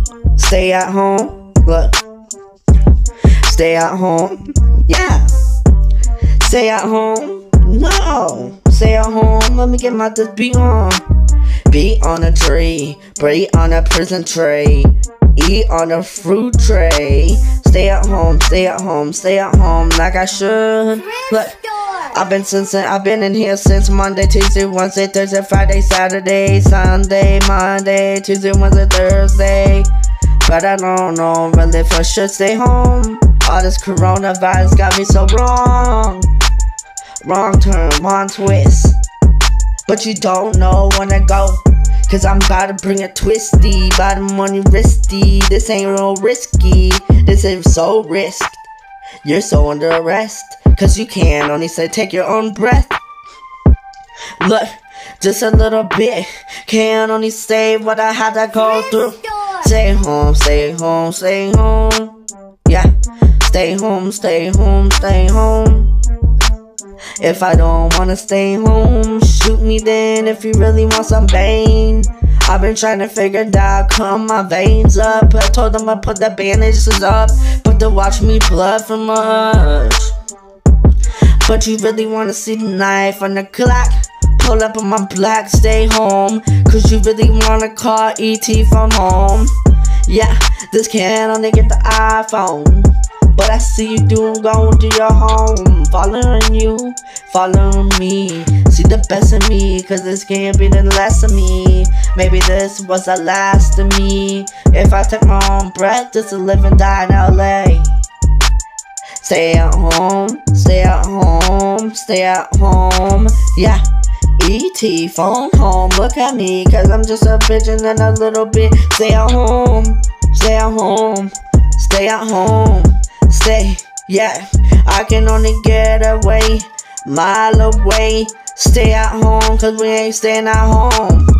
Stay at home. Look. Stay at home. Yeah. Stay at home. No. Stay at home. Let me get my beat on. Beat on a tree. Breathe on a prison tray. Eat on a fruit tray. Stay at home. Stay at home. Stay at home like I should. Look. I've been in here since Monday, Tuesday, Wednesday, Thursday, Friday, Saturday, Sunday, Monday, Tuesday, Wednesday, Thursday. But I don't know really if I should stay home. All this coronavirus got me so wrong. Wrong turn, wrong twist. But you don't know when to go. Cause I'm about to bring it twisty. By the money risky. This ain't real risky. This is so risked. You're so under arrest. Cause you can only say take your own breath. Look, just a little bit. Can only say what I had to go through. Stay home, stay home, stay home. Yeah, stay home, stay home, stay home. If I don't wanna stay home, shoot me then if you really want some pain. I've been trying to figure it out, cut my veins up. I told them I put the bandages up, but to watch me blood from my urge. But you really wanna see the knife on the clock. Pull up on my black, stay home. Cause you really wanna call ET from home. Yeah, this can only get the iPhone. But I see you going to your home. Following you, following me. See the best of me, cause this can't be the last of me. Maybe this was the last of me. If I take my own breath, just to live and die in LA. Stay at home, stay at home, stay at home. Yeah, ET phone home. Look at me, cause I'm just a pigeon and a little bit. Stay at home, stay at home, stay at home. Stay, yeah, I can only get away, mile away. Stay at home, cause we ain't staying at home.